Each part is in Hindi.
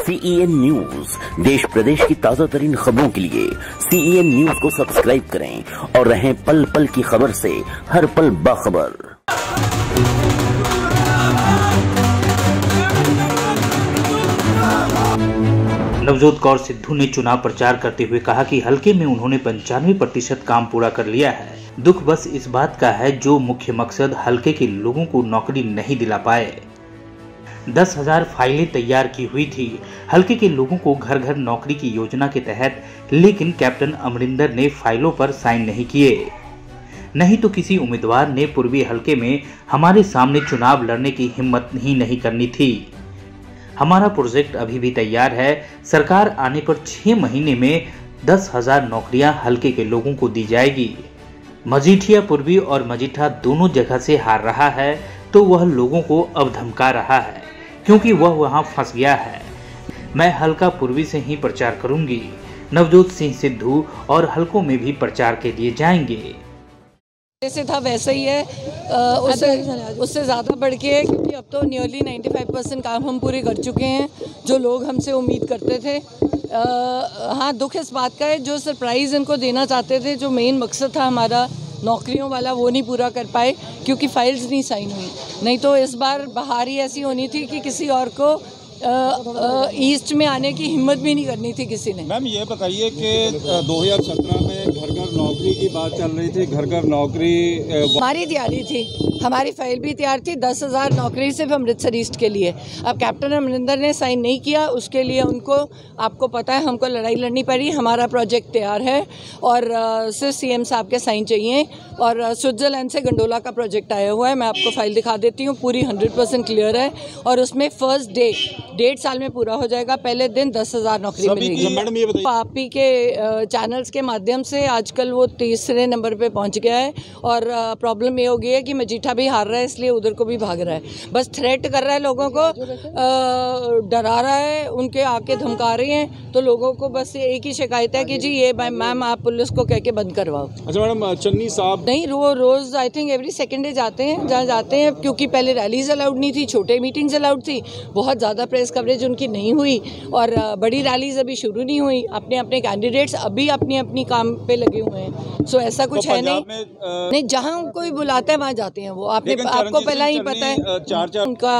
CEN न्यूज, देश प्रदेश की ताजा तरीन खबरों के लिए CEN न्यूज को सब्सक्राइब करें और रहें पल पल की खबर से हर पल बाखबर। नवजोत कौर सिद्धू ने चुनाव प्रचार करते हुए कहा कि हलके में उन्होंने 95% काम पूरा कर लिया है। दुख बस इस बात का है जो मुख्य मकसद हलके के लोगों को नौकरी नहीं दिला पाए। 10,000 फाइलें तैयार की हुई थी हलके के लोगों को घर घर नौकरी की योजना के तहत, लेकिन कैप्टन अमरिंदर ने फाइलों पर साइन नहीं किए। नहीं तो किसी उम्मीदवार ने पूर्वी हलके में हमारे सामने चुनाव लड़ने की हिम्मत ही नहीं करनी थी। हमारा प्रोजेक्ट अभी भी तैयार है। सरकार आने पर 6 महीने में 10,000 नौकरियां हलके के लोगों को दी जाएगी। मजीठिया पूर्वी और मजीठा दोनों जगह से हार रहा है तो वह लोगों को अब धमका रहा है क्योंकि वह वहां फंस गया है। मैं हलका पूर्वी से ही प्रचार करूंगी। नवजोत सिंह सिद्धू और हलकों में भी प्रचार के लिए जाएंगे। जैसे था वैसा ही है, उससे ज़्यादा बढ़ के है क्योंकि अब तो नियरली 95% काम हम पूरे कर चुके हैं जो लोग हमसे उम्मीद करते थे। हाँ, दुख इस बात का है जो सरप्राइज़ इनको देना चाहते थे, जो मेन मकसद था हमारा नौकरियों वाला, वो नहीं पूरा कर पाए क्योंकि फाइल्स नहीं साइन हुई। नहीं तो इस बार बहार ही ऐसी होनी थी कि किसी और को ईस्ट में आने की हिम्मत भी नहीं करनी थी किसी ने। मैम ये बताइए कि 2017 में घर घर नौकरी की बात चल रही थी, घर घर नौकरी हमारी तैयारी थी, हमारी फाइल भी तैयार थी 10,000 नौकरी सिर्फ अमृतसर ईस्ट के लिए। अब कैप्टन अमरिंदर ने साइन नहीं किया, उसके लिए उनको, आपको पता है, हमको लड़ाई लड़नी पड़ी। हमारा प्रोजेक्ट तैयार है और सिर्फ CM साहब के साइन चाहिए। और स्विट्ज़रलैंड से गंडोला का प्रोजेक्ट आया हुआ है, मैं आपको फाइल दिखा देती हूँ, पूरी 100% क्लियर है और उसमें फर्स्ट डे 1.5 साल में पूरा हो जाएगा। पहले दिन 10,000 नौकरी मिलेगी। पापी के चैनल्स के माध्यम से आजकल वो 3रे नंबर पे पहुंच गया है और प्रॉब्लम ये हो गई है कि मजीठा भी हार रहा है, इसलिए उधर को भी भाग रहा है। बस थ्रेट कर रहा है, लोगों को डरा रहा है, उनके आके धमका रहे हैं। तो लोगों को बस एक ही शिकायत है कि जी ये मैम आप पुलिस को कह के बंद करवाओ। अच्छा मैडम, चन्नी साहब नहीं, रोज I think every second day जाते हैं, जहाँ जाते हैं, क्योंकि पहले रैलीज अलाउड नहीं थी, छोटे मीटिंग्स अलाउड थी, बहुत ज़्यादा प्रेस कवरेज उनकी नहीं हुई और बड़ी रैलीज अभी शुरू नहीं हुई। अपने अपने कैंडिडेट्स अभी अपनी अपनी काम पे लगे हुए हैं। सो ऐसा कुछ है नहीं, जहाँ कोई बुलाता है वहाँ जाते हैं वो। आपको पहला ही पता है उनका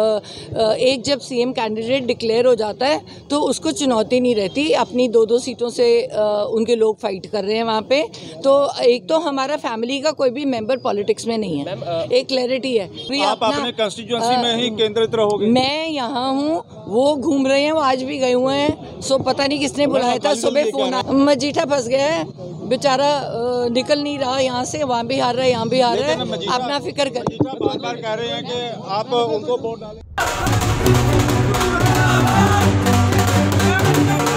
एक जब CM कैंडिडेट डिक्लेयर हो जाता है तो उसको चुनौती नहीं रहती। अपनी 2-2 सीटों से उनके लोग फाइट कर रहे हैं वहाँ पे। तो एक तो हमारा फैमिली का कोई भी मेंबर पॉलिटिक्स में नहीं है, एक क्लैरिटी है। आप अपने कंस्टिट्यूएंसी में ही केंद्रित रहोगे? मैं यहाँ हूँ, वो घूम रहे हैं, वो आज भी गए हुए हैं। सो पता नहीं किसने बुलाया था, सुबह फोन आया। मजीठा फंस गया है बेचारा, निकल नहीं रहा यहाँ से, वहाँ भी हार रहा है, यहाँ भी हार रहा है। आप ना फिक्र करें। बार-बार कह रहे हैं कि आप उनको वोट डालें।